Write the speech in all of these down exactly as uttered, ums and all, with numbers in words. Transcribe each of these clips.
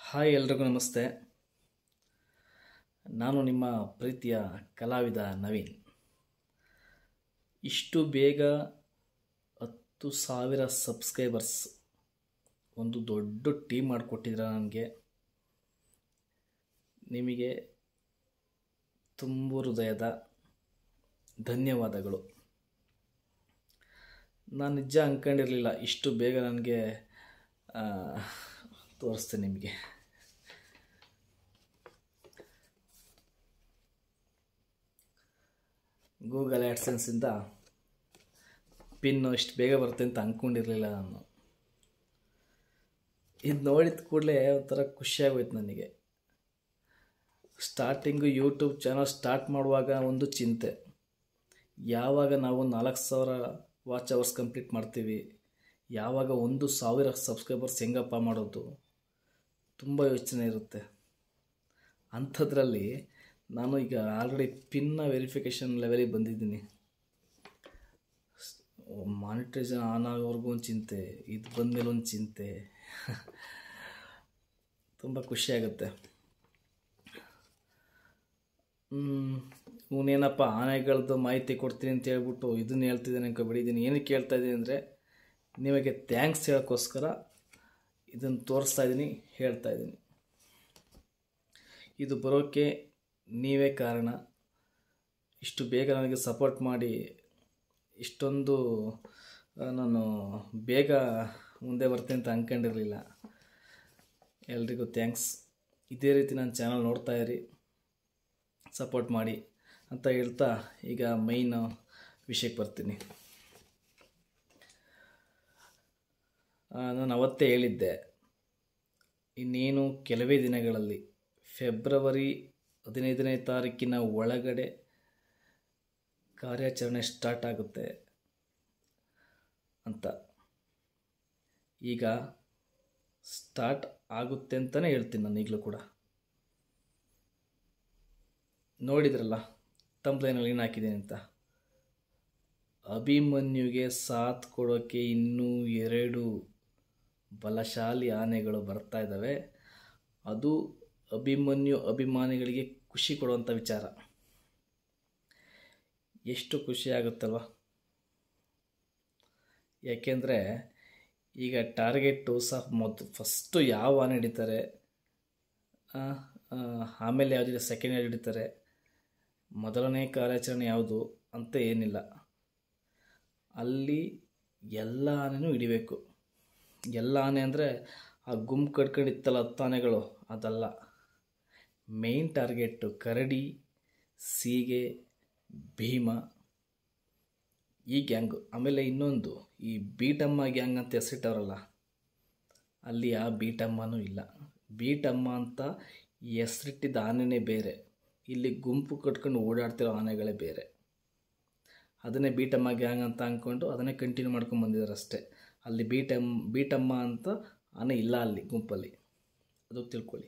Hi ಎಲ್ರಿಗೂ ನಮಸ್ತೆ. ನಾನು ನಿಮ್ಮ ಪ್ರೀತಿಯ ಕಲಾವಿದ ನವೀನ್. ಇಷ್ಟು ಬೇಗ ಹತ್ತು ಸಾವಿರ ಸಬ್ಸ್ಕ್ರೈಬರ್ಸ್ ಒಂದು ದೊಡ್ಡ ಟೀಮ್ ಮಾಡಿಕೊಟ್ಟಿದ್ರ ನನಗೆ. ನಿಮಗೆ ತುಂಬು ಹೃದಯದ ಧನ್ಯವಾದಗಳು. ನಾನು ನಿಜ ಅಂದ್ಕೊಂಡಿರಲಿಲ್ಲ ಇಷ್ಟು ಬೇಗ ನನಗೆ ತೋರಿಸ್ತೇನೆ ನಿಮಗೆ. ಗೂಗಲ್ ಆ್ಯಡ್ಸೆನ್ಸಿಂದ ಪಿನ್ನು ಇಷ್ಟು ಬೇಗ ಬರುತ್ತೆ ಅಂತ ಅಂದ್ಕೊಂಡಿರಲಿಲ್ಲ ನಾನು. ಇದು ನೋಡಿದ ಕೂಡಲೇ ಒಂಥರ ಖುಷಿಯಾಗೋಯ್ತು ನನಗೆ. ಸ್ಟಾರ್ಟಿಂಗು ಯೂಟ್ಯೂಬ್ ಚಾನಲ್ ಸ್ಟಾರ್ಟ್ ಮಾಡುವಾಗ ಒಂದು ಚಿಂತೆ, ಯಾವಾಗ ನಾವು ನಾಲ್ಕು ಸಾವಿರ ವಾಚ್ ಅವರ್ಸ್ ಕಂಪ್ಲೀಟ್ ಮಾಡ್ತೀವಿ, ಯಾವಾಗ ಒಂದು ಸಾವಿರ ಸಬ್ಸ್ಕ್ರೈಬರ್ಸ್ ಹೆಂಗಪ್ಪ ಮಾಡೋದು, ತುಂಬ ಯೋಚನೆ ಇರುತ್ತೆ. ಅಂಥದ್ರಲ್ಲಿ ನಾನು ಈಗ ಆಲ್ರೆಡಿ ಪಿನ್ನ ವೆರಿಫಿಕೇಷನ್ ಲೆವೆಲಿಗೆ ಬಂದಿದ್ದೀನಿ. ಮಾನಿಟೈಸೇಷನ್ ಆನ್ ಆಗೋವರೆಗೂ ಒಂದು ಚಿಂತೆ, ಇದು ಬಂದಮೇಲೆ ಒಂದು ಚಿಂತೆ. ತುಂಬ ಖುಷಿಯಾಗುತ್ತೆ. ಇವನೇನಪ್ಪ ಆನೆಗಳದ್ದು ಮಾಹಿತಿ ಕೊಡ್ತೀನಿ ಅಂತ ಹೇಳ್ಬಿಟ್ಟು ಇದನ್ನು ಹೇಳ್ತಿದ್ದೇನೆ ಅನ್ಕೊಬಿಟ್ಟಿದ್ದೀನಿ. ಏನಕ್ಕೆ ಹೇಳ್ತಾ ಇದ್ದೀನಿ ಅಂದರೆ, ನಿಮಗೆ ಥ್ಯಾಂಕ್ಸ್ ಹೇಳೋಕ್ಕೋಸ್ಕರ ಇದನ್ನು ತೋರಿಸ್ತಾ ಇದ್ದೀನಿ, ಹೇಳ್ತಾ ಇದ್ದೀನಿ. ಇದು ಬರೋಕ್ಕೆ ನೀವೇ ಕಾರಣ. ಇಷ್ಟು ಬೇಗ ನನಗೆ ಸಪೋರ್ಟ್ ಮಾಡಿ ಇಷ್ಟೊಂದು ನಾನು ಬೇಗ ಮುಂದೆ ಬರ್ತೀನಿ ಅಂತ ಅಂದ್ಕೊಂಡಿರಲಿಲ್ಲ. ಎಲ್ರಿಗೂ ಥ್ಯಾಂಕ್ಸ್. ಇದೇ ರೀತಿ ನನ್ನ ಚಾನಲ್ ನೋಡ್ತಾ ಇರಿ, ಸಪೋರ್ಟ್ ಮಾಡಿ ಅಂತ ಹೇಳ್ತಾ ಈಗ ಮೈನ್ ವಿಷಯಕ್ಕೆ ಬರ್ತೀನಿ. ನಾನು ಅವತ್ತೇ ಹೇಳಿದ್ದೆ, ಇನ್ನೇನು ಕೆಲವೇ ದಿನಗಳಲ್ಲಿ ಫೆಬ್ರವರಿ ಹದಿನೈದನೇ ತಾರೀಕಿನ ಒಳಗಡೆ ಕಾರ್ಯಾಚರಣೆ ಸ್ಟಾರ್ಟ್ ಆಗುತ್ತೆ ಅಂತ. ಈಗ ಸ್ಟಾರ್ಟ್ ಆಗುತ್ತೆ ಅಂತಲೇ ಹೇಳ್ತೀನಿ ನಾನು ಈಗಲೂ ಕೂಡ. ನೋಡಿದ್ರಲ್ಲ ತಂಬ್ಲೈನಲ್ಲಿ ಏನು ಹಾಕಿದ್ದೀನಿ ಅಂತ. ಅಭಿಮನ್ಯುಗೆ ಸಾಥ್ ಕೊಡೋಕ್ಕೆ ಇನ್ನೂ ಎರಡು ಬಲಶಾಲಿ ಆನೆಗಳು ಬರ್ತಾ ಇದ್ದಾವೆ. ಅದು ಅಭಿಮನ್ಯು ಅಭಿಮಾನಿಗಳಿಗೆ ಖುಷಿ ಕೊಡುವಂಥ ವಿಚಾರ. ಎಷ್ಟು ಖುಷಿ ಆಗುತ್ತಲ್ವ. ಯಾಕೆಂದರೆ ಈಗ ಟಾರ್ಗೆಟು ಸಹ ಮೊದಲು ಫಸ್ಟು ಯಾವ ಆನೆ ಹಿಡಿತಾರೆ, ಆಮೇಲೆ ಯಾವುದಿದೆ ಸೆಕೆಂಡ್ ಯಾವ್ದು ಹಿಡಿತಾರೆ, ಮೊದಲನೇ ಕಾರ್ಯಾಚರಣೆ ಯಾವುದು ಅಂತ ಏನಿಲ್ಲ. ಅಲ್ಲಿ ಎಲ್ಲ ಆನೆನೂ ಹಿಡಿಬೇಕು. ಎಲ್ಲ ಆನೆ ಅಂದರೆ ಆ ಗುಂಪು ಕಟ್ಕೊಂಡಿತ್ತಲ್ಲ ಹತ್ತು ಆನೆಗಳು, ಅದಲ್ಲ. ಮೇನ್ ಟಾರ್ಗೆಟ್ಟು ಕರಡಿ, ಸೀಗೆ, ಭೀಮ, ಈ ಗ್ಯಾಂಗು. ಆಮೇಲೆ ಇನ್ನೊಂದು ಈ ಬೀಟಮ್ಮ ಗ್ಯಾಂಗ್ ಅಂತ ಹೆಸರಿಟ್ಟವರಲ್ಲ, ಅಲ್ಲಿ ಆ ಬೀಟಮ್ಮನೂ ಇಲ್ಲ. ಬೀಟಮ್ಮ ಅಂತ ಹೆಸರಿಟ್ಟಿದ್ದ ಆನೆನೇ ಬೇರೆ, ಇಲ್ಲಿ ಗುಂಪು ಕಟ್ಕೊಂಡು ಓಡಾಡ್ತಿರೋ ಆನೆಗಳೇ ಬೇರೆ. ಅದನ್ನೇ ಬೀಟಮ್ಮ ಗ್ಯಾಂಗ್ ಅಂತ ಅಂದ್ಕೊಂಡು ಅದನ್ನೇ ಕಂಟಿನ್ಯೂ ಮಾಡ್ಕೊಂಡು ಬಂದಿದ್ದಾರೆ ಅಷ್ಟೇ. ಅಲ್ಲಿ ಬೀಟಮ್ ಬೀಟಮ್ಮ ಅಂತ ಆನೆ ಇಲ್ಲ ಅಲ್ಲಿ ಗುಂಪಲ್ಲಿ, ಅದು ತಿಳ್ಕೊಳ್ಳಿ.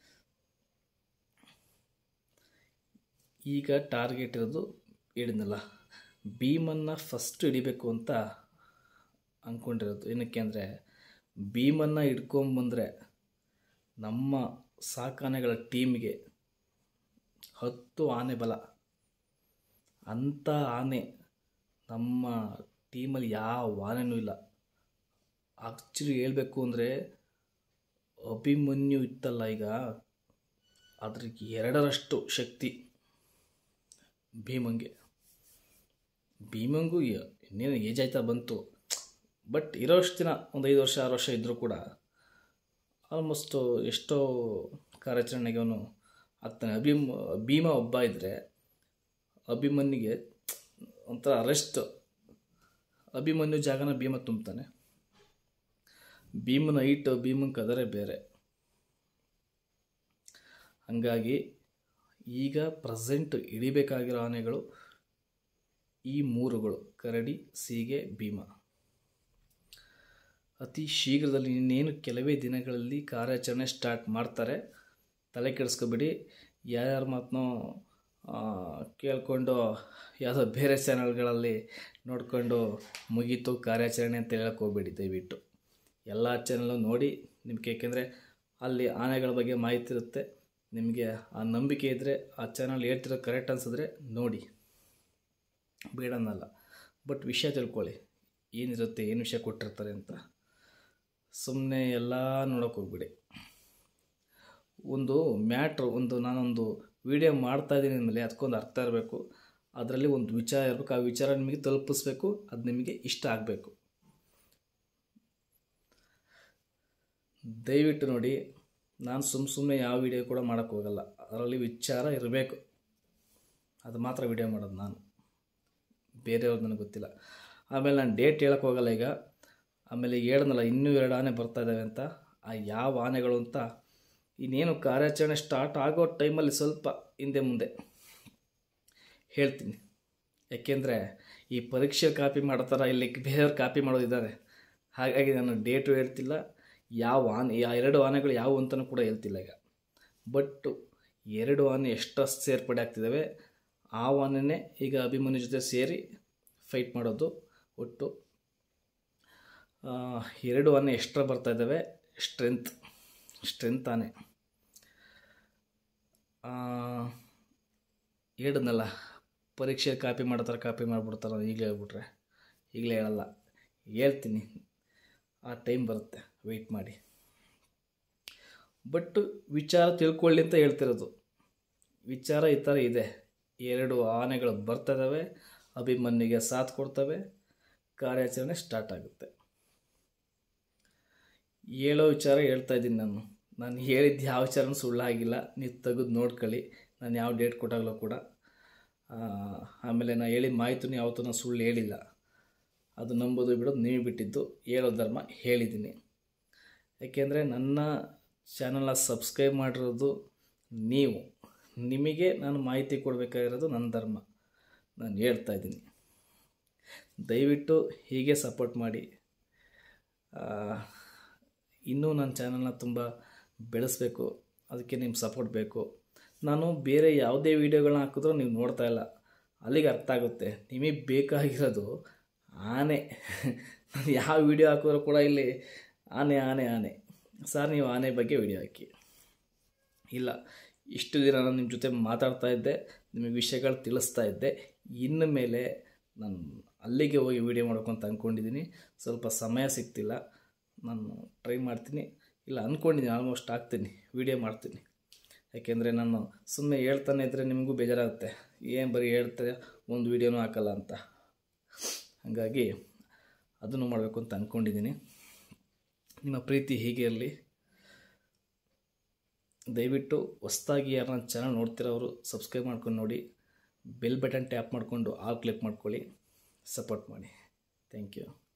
ಈಗ ಟಾರ್ಗೆಟ್ ಇರೋದು ಹೇಳಿದ್ನಲ್ಲ, ಭೀಮನ್ನ ಫಸ್ಟ್ ಹಿಡಿಬೇಕು ಅಂತ ಅಂದ್ಕೊಂಡಿರೋದು. ಏನಕ್ಕೆ ಅಂದರೆ, ಭೀಮನ್ನ ಹಿಡ್ಕೊಂಬಂದರೆ ನಮ್ಮ ಸಾಕಾನೆಗಳ ಟೀಮ್ಗೆ ಹತ್ತು ಆನೆ ಬಲ. ಅಂಥ ಆನೆ ನಮ್ಮ ಟೀಮಲ್ಲಿ ಯಾವ ಆನೆನೂ ಇಲ್ಲ. ಆ್ಯಕ್ಚುಲಿ ಹೇಳಬೇಕು ಅಂದರೆ, ಅಭಿಮನ್ಯು ಇತ್ತಲ್ಲ ಈಗ, ಅದ್ರಿಗೆ ಎರಡರಷ್ಟು ಶಕ್ತಿ ಭೀಮಂಗೆ. ಭೀಮಂಗೂ ಇನ್ನೇನು ಏಜ್ ಆಯ್ತಾ ಬಂತು, ಬಟ್ ಇರೋಷ್ಟು ದಿನ ಒಂದು ಐದು ವರ್ಷ ಆರು ವರ್ಷ ಇದ್ದರೂ ಕೂಡ ಆಲ್ಮೋಸ್ಟು ಎಷ್ಟೋ ಕಾರ್ಯಾಚರಣೆಗೆ ಅವನು ಆಗ್ತಾನೆ. ಅಭಿಮ್ ಭೀಮ ಒಬ್ಬ ಇದ್ದರೆ ಅಭಿಮನ್ಯುಗೆ ಒಂಥರ ರೆಸ್ಟ್. ಅಭಿಮನ್ಯು ಜಾಗನ ಭೀಮ ತುಂಬ್ತಾನೆ. ಭೀಮನ ಹೈಟ್ ಭೀಮನ ಕದರೇ ಬೇರೆ. ಹಾಗಾಗಿ ಈಗ ಪ್ರೆಸೆಂಟ್ ಹಿಡಿಬೇಕಾಗಿರೋ ಆನೆಗಳು ಈ ಮೂರುಗಳು, ಕರಡಿ, ಸೀಗೆ, ಭೀಮ. ಅತಿ ಶೀಘ್ರದಲ್ಲಿ ಇನ್ನೇನು ಕೆಲವೇ ದಿನಗಳಲ್ಲಿ ಕಾರ್ಯಾಚರಣೆ ಸ್ಟಾರ್ಟ್ ಮಾಡ್ತಾರೆ. ತಲೆ ಕೆಡಿಸ್ಕೊಬೇಡಿ. ಯಾರ್ಯಾರ ಮಾತನ್ನೋ ಕೇಳಿಕೊಂಡು ಯಾವುದೋ ಬೇರೆ ಚಾನಲ್ಗಳಲ್ಲಿ ನೋಡಿಕೊಂಡು ಮುಗೀತು ಕಾರ್ಯಾಚರಣೆ ಅಂತ ಹೇಳಕ್ಕೆ ಹೋಗ್ಬೇಡಿ ದಯವಿಟ್ಟು. ಎಲ್ಲ ಚಾನಲ್ಲು ನೋಡಿ ನಿಮ್ಗೆ. ಏಕೆಂದರೆ ಅಲ್ಲಿ ಆನೆಗಳ ಬಗ್ಗೆ ಮಾಹಿತಿ ಇರುತ್ತೆ. ನಿಮಗೆ ಆ ನಂಬಿಕೆ ಇದ್ದರೆ, ಆ ಚಾನಲ್ ಹೇಳ್ತಿರೋ ಕರೆಕ್ಟ್ ಅನ್ಸಿದ್ರೆ ನೋಡಿ, ಬೇಡನ್ನಲ್ಲ. ಬಟ್ ವಿಷಯ ತಿಳ್ಕೊಳ್ಳಿ, ಏನಿರುತ್ತೆ, ಏನು ವಿಷಯ ಕೊಟ್ಟಿರ್ತಾರೆ ಅಂತ. ಸುಮ್ಮನೆ ಎಲ್ಲ ನೋಡೋಕೆ ಹೋಗ್ಬಿಡಿ. ಒಂದು ಮ್ಯಾಟ್ರು, ಒಂದು ನಾನೊಂದು ವಿಡಿಯೋ ಮಾಡ್ತಾಯಿದ್ದೀನಿ ಅಂದಮೇಲೆ ಅದಕ್ಕೊಂದು ಅರ್ಥ ಇರಬೇಕು, ಅದರಲ್ಲಿ ಒಂದು ವಿಚಾರ ಇರಬೇಕು. ಆ ವಿಚಾರ ನಿಮಗೆ ತಲುಪಿಸ್ಬೇಕು, ಅದು ನಿಮಗೆ ಇಷ್ಟ ಆಗಬೇಕು. ದಯವಿಟ್ಟು ನೋಡಿ, ನಾನು ಸುಮ್ಮ ಸುಮ್ಮನೆ ಯಾವ ವಿಡಿಯೋ ಕೂಡ ಮಾಡೋಕ್ಕೆ ಹೋಗಲ್ಲ. ಅದರಲ್ಲಿ ವಿಚಾರ ಇರಬೇಕು, ಅದು ಮಾತ್ರ ವಿಡಿಯೋ ಮಾಡೋದು ನಾನು. ಬೇರೆಯವ್ರು ನನಗೆ ಗೊತ್ತಿಲ್ಲ. ಆಮೇಲೆ ನಾನು ಡೇಟ್ ಹೇಳೋಕ್ಕೆ ಹೋಗಲ್ಲ ಈಗ. ಆಮೇಲೆ ಹೇಳಿದ್ನಲ್ಲ, ಇನ್ನೂ ಎರಡು ಆನೆ ಬರ್ತಾಯಿದ್ದಾವೆ ಅಂತ. ಆ ಯಾವ ಆನೆಗಳು ಅಂತ ಇನ್ನೇನು ಕಾರ್ಯಾಚರಣೆ ಸ್ಟಾರ್ಟ್ ಆಗೋ ಟೈಮಲ್ಲಿ ಸ್ವಲ್ಪ ಹಿಂದೆ ಮುಂದೆ ಹೇಳ್ತೀನಿ. ಯಾಕೆಂದರೆ ಈ ಪರೀಕ್ಷೆ ಕಾಪಿ ಮಾಡ್ತಾರ, ಇಲ್ಲಿ ಬೇರೆಯವ್ರು ಕಾಪಿ ಮಾಡೋದಿದ್ದಾರೆ. ಹಾಗಾಗಿ ನಾನು ಡೇಟು ಹೇಳ್ತಿಲ್ಲ, ಯಾವ ಆನೆ, ಆ ಎರಡು ಆನೆಗಳು ಯಾವುವು ಅಂತಲೂ ಕೂಡ ಹೇಳ್ತಿಲ್ಲ ಈಗ. ಬಟ್ ಎರಡು ಆನೆ ಎಷ್ಟಷ್ಟು ಸೇರ್ಪಡೆ ಆಗ್ತಿದ್ದಾವೆ, ಆ ಆನೆನೇ ಈಗ ಅಭಿಮನ್ಯು ಜೊತೆ ಸೇರಿ ಫೈಟ್ ಮಾಡೋದು. ಒಟ್ಟು ಎರಡು ಆನೆ ಎಕ್ಸ್ಟ್ರಾ ಬರ್ತಾಯಿದ್ದಾವೆ. ಸ್ಟ್ರೆಂತ್ ಸ್ಟ್ರೆಂತ್ ಆನೆ ಹೇಳಿದ್ನಲ್ಲ, ಪರೀಕ್ಷೆ ಕಾಪಿ ಮಾಡ್ತಾರೆ, ಕಾಪಿ ಮಾಡಿಬಿಡ್ತಾರೆ. ಈಗಲೇ ಹೇಳ್ಬಿಟ್ರೆ ಈಗಲೇ ಹೇಳಲ್ಲ, ಹೇಳ್ತೀನಿ, ಆ ಟೈಮ್ ಬರುತ್ತೆ, ವೆಯ್ಟ್ ಮಾಡಿ. ಬಟ್ ವಿಚಾರ ತಿಳ್ಕೊಳ್ಳಿ ಅಂತ ಹೇಳ್ತಿರೋದು. ವಿಚಾರ ಈ ಥರ ಇದೆ, ಎರಡು ಆನೆಗಳು ಬರ್ತಾಯಿದ್ದಾವೆ, ಅಭಿಮನ್ಯುಗೆ ಸಾಥ್ ಕೊಡ್ತವೆ, ಕಾರ್ಯಾಚರಣೆ ಸ್ಟಾರ್ಟ್ ಆಗುತ್ತೆ. ಹೇಳೋ ವಿಚಾರ ಹೇಳ್ತಾ ಇದ್ದೀನಿ ನಾನು. ನಾನು ಹೇಳಿದ್ದು ಯಾವ ವಿಚಾರನೂ ಸುಳ್ಳಾಗಿಲ್ಲ, ನೀವು ತೆಗೆದು ನೋಡ್ಕೊಳ್ಳಿ. ನಾನು ಯಾವ ಡೇಟ್ ಕೊಟ್ಟಾಗಲೂ ಕೂಡ, ಆಮೇಲೆ ನಾನು ಹೇಳಿದ ಮಾಹಿತಿನೂ ಯಾವತ್ತೂ ನಾನು ಸುಳ್ಳು ಹೇಳಿಲ್ಲ. ಅದು ನಂಬೋದು ಬಿಡೋದು ನೀವು ಬಿಟ್ಟಿದ್ದು. ಹೇಳೋ ಧರ್ಮ ಹೇಳಿದ್ದೀನಿ. ಯಾಕೆಂದರೆ ನನ್ನ ಚಾನಲ್ನ ಸಬ್ಸ್ಕ್ರೈಬ್ ಮಾಡಿರೋದು ನೀವು, ನಿಮಗೆ ನಾನು ಮಾಹಿತಿ ಕೊಡಬೇಕಾಗಿರೋದು ನನ್ನ ಧರ್ಮ. ನಾನು ಹೇಳ್ತಾ ಇದ್ದೀನಿ, ದಯವಿಟ್ಟು ಹೀಗೆ ಸಪೋರ್ಟ್ ಮಾಡಿ. ಇನ್ನೂ ನನ್ನ ಚಾನಲ್ನ ತುಂಬ ಬೆಳೆಸಬೇಕು, ಅದಕ್ಕೆ ನಿಮ್ಮ ಸಪೋರ್ಟ್ ಬೇಕು. ನಾನು ಬೇರೆ ಯಾವುದೇ ವೀಡಿಯೋಗಳನ್ನ ಹಾಕಿದ್ರೂ ನೀವು ನೋಡ್ತಾ ಇಲ್ಲ, ಅಲ್ಲಿಗೆ ಅರ್ಥ ಆಗುತ್ತೆ ನಿಮಗೆ ಬೇಕಾಗಿರೋದು ಆನೆ. ನಾನು ಯಾವ ವೀಡಿಯೋ ಹಾಕಿದ್ರೂ ಕೂಡ ಇಲ್ಲಿ ಆನೆ ಆನೆ ಆನೆ ಸರ್, ನೀವು ಆನೆ ಬಗ್ಗೆ ವೀಡಿಯೋ ಹಾಕಿ. ಇಲ್ಲ, ಇಷ್ಟು ದಿನ ನಾನು ನಿಮ್ಮ ಜೊತೆ ಮಾತಾಡ್ತಾ ಇದ್ದೆ, ನಿಮಗೆ ವಿಷಯಗಳು ತಿಳಿಸ್ತಾ ಇದ್ದೆ. ಇನ್ನು ಮೇಲೆ ನಾನು ಅಲ್ಲಿಗೆ ಹೋಗಿ ವೀಡಿಯೋ ಮಾಡ್ಬೇಕಂತ ಅಂದ್ಕೊಂಡಿದ್ದೀನಿ. ಸ್ವಲ್ಪ ಸಮಯ ಸಿಗ್ತಿಲ್ಲ, ನಾನು ಟ್ರೈ ಮಾಡ್ತೀನಿ. ಇಲ್ಲ ಅಂದ್ಕೊಂಡಿದ್ದೀನಿ, ಆಲ್ಮೋಸ್ಟ್ ಆಗ್ತೀನಿ, ವೀಡಿಯೋ ಮಾಡ್ತೀನಿ. ಯಾಕೆಂದರೆ ನಾನು ಸುಮ್ಮನೆ ಹೇಳ್ತಾನೆ ಇದ್ದರೆ ನಿಮಗೂ ಬೇಜಾರಾಗುತ್ತೆ, ಏನು ಬರೀ ಹೇಳ್ತಾರೆ, ಒಂದು ವೀಡಿಯೋನೂ ಹಾಕಲ್ಲ ಅಂತ. ಹಾಗಾಗಿ ಅದನ್ನು ಮಾಡಬೇಕು ಅಂತ ಅಂದ್ಕೊಂಡಿದ್ದೀನಿ. ನಿಮ್ಮ ಪ್ರೀತಿ ಹೀಗೆ ಇರಲಿ. ದಯವಿಟ್ಟು ಹೊಸ್ದಾಗಿ ಯಾರನ್ನ ಚಾನಲ್ ನೋಡ್ತಿರೋರು ಸಬ್ಸ್ಕ್ರೈಬ್ ಮಾಡ್ಕೊಂಡು ನೋಡಿ, ಬೆಲ್ ಬಟನ್ ಟ್ಯಾಪ್ ಮಾಡಿಕೊಂಡು ಆಲ್ ಕ್ಲಿಕ್ ಮಾಡ್ಕೊಳ್ಳಿ, ಸಪೋರ್ಟ್ ಮಾಡಿ. Thank you.